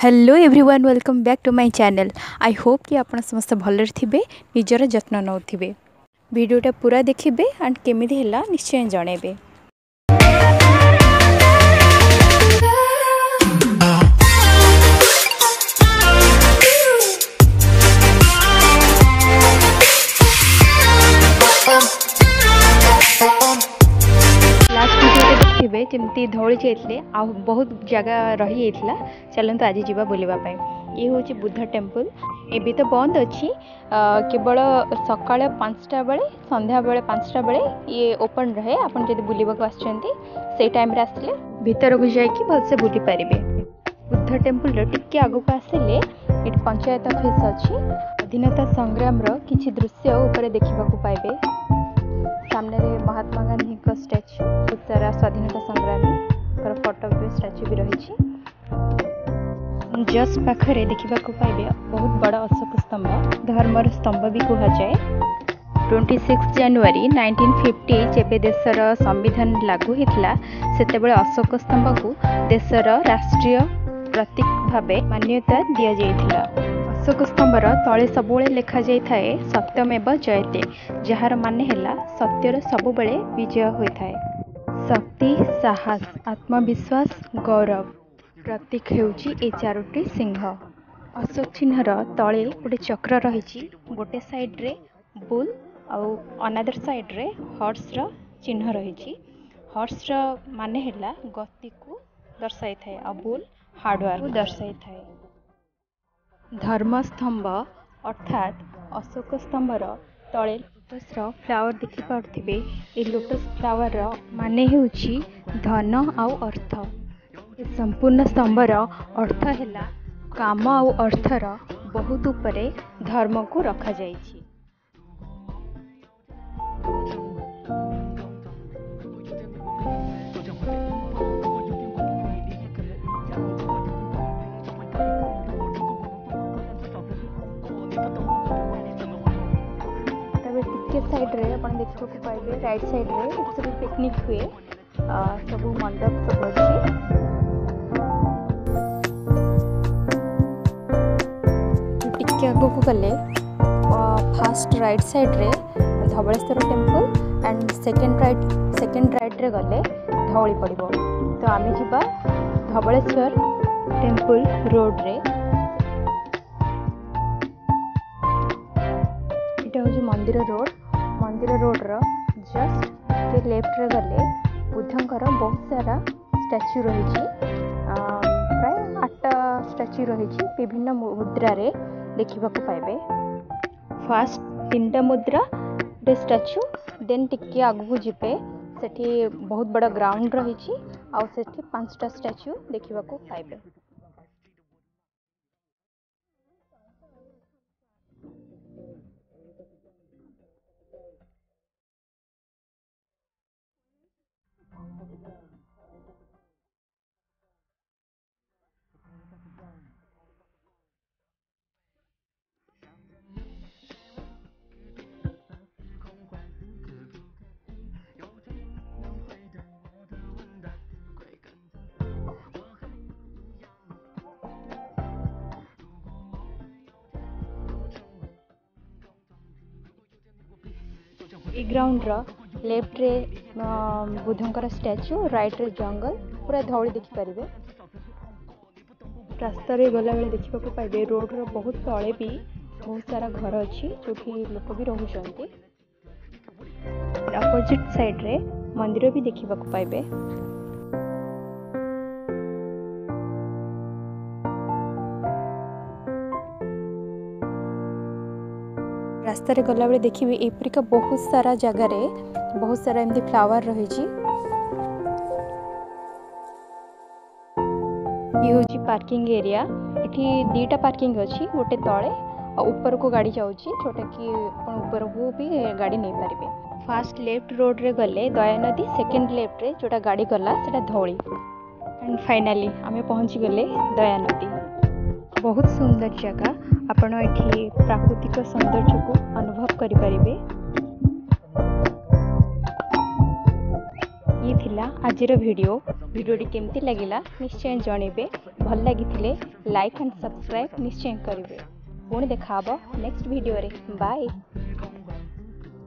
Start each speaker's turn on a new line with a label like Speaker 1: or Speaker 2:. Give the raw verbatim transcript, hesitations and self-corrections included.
Speaker 1: Hello everyone welcome back to my channel. I hope कि आप समस्त भलरे थिबे निजर जत्न नौथिबे। वीडियोटा पूरा देखिबे एंड केमिति हैला निश्चय जणेबे। जमती धौली जाइए आ बहुत जगह रही जाइला। चलते आज जीवा बुलवा ये हूँ बुद्ध टेम्पल। एबी तो बंद अच्छी केवल सकाल पाँचटा बेले संध्या बेले पाँचटा बेले ये ओपन रहे। आपन जब बुलवाक आसते टाइम आसले भीतर को जाकि भलसे बुली पारे। बुद्ध टेम्पल टिके आगक आसिले ये पंचायत ऑफिस अच्छी। स्वाधीनता संग्राम किसी दृश्य ऊपर देखा पाइबे। सामने महात्मा गांधी का स्टैच्यू बहुत सारा स्वाधीनता संग्रामी फोटो भी स्टैच्यू भी रही। जस्ट पाखरे देखा पाइबे बहुत बड़ा अशोक स्तंभ, धर्मर स्तंभ भी कहुए। छब्बीस जनवरी नाइंटीन फिफ्टी जेबे देशर संविधान लागू होता से अशोक स्तंभ को देशर राष्ट्रीय प्रतीक भाव मान्यता दि जाइथिला। अशोक स्तंभर तले सबुले लिखा जाए सत्यमेव जयते, जार माने हैला सत्यर सबुबले विजय होता है। शक्ति, साहस, आत्मविश्वास, गौरव प्रतीक हेउची ए चारोटी सिंह। अशोक चिन्हर तले गोटे चक्र रही, गोटे साइड रे बुल आउ अनदर साइड रे हॉर्स र चिन्ह रही। हॉर्स र माने हैला गति को दर्शाई थाए आ बुल हार्डवर्क को दर्शाई थाए। धर्मस्तंभ अर्थात अशोक स्तंभर तले लोटस फ्लावर देखि पार्थिबे। ए लोटस फ्लावर माने हेउची धन आउ अर्थ। ए संपूर्ण स्तंभर अर्थ हैला काम आउ अर्थर बहुत उपरे धर्म को रखा जाइछि। साइड रे अपन देखो पाइबे राइट साइड रे सब पिकनिक हुए सब मंडप सब अच्छी। टिके आगो को गले फास्ट राइट साइड रे Dhabaleswar temple and second right second right रे गले धौली पड़िबो। तो आमे जिबा धवलेश्वर टेम्पल रोड रे। इटा होजी मंदिर रोड। मंदिर रोड रो जस्ट के लेफ्ट रे गले बुद्धंकर बहुत सारा स्टैच्यू रही। प्राय आठटा स्टैच्यू रही विभिन्न मुद्रा रे देखा पाइबे। फास्ट तीनटा मुद्रा गोटे स्टैच्यू, देन टिके आगू जीपे सेठी बहुत बड़ा ग्राउंड रही आउ सेठी पांचटा स्टैच्यू देखा पाइबे। ग्राउंड रो लेफ्ट रे बुद्धंकर स्टैच्यू, राइट रे जंगल पूरा धौली देखि पारिबे। रास्ता रे गला बेले देखा पाइबे रोड रो बहुत तले भी बहुत सारा घर अच्छी जो लोक भी रहउछंती। अपोजिट साइड रे मंदिर भी देखा पाइबे। रास्ता रे गला बेले देखिए एप्रिका बहुत सारा जगह रे बहुत सारा एमती फ्लावर रही। ये होची पार्किंग एरिया। इठी दीटा पार्किंग अच्छी, गोटे तले और ऊपर को गाड़ी जाउची छोटा कि ऊपर को भी गाड़ी नहीं पारिबे। फास्ट लेफ्ट रोड रे गले दया नदी, सेकंड लेफ्ट रे जोटा गाड़ी गला सेटा धौली एंड फाइनली आमे पहुंची गले दया नदी। बहुत सुंदर जगह, आपण एठी प्राकृतिक सौंदर्य को अनुभव करि परिबे। ये थिला आजिर वीडियो वीडियोटी केमती लगिला निश्चय जनइबे भल लगी लाइक एंड सब्सक्राइब निश्चय करेंगे पुणी देखा नेक्स्ट वीडियो रे बाय।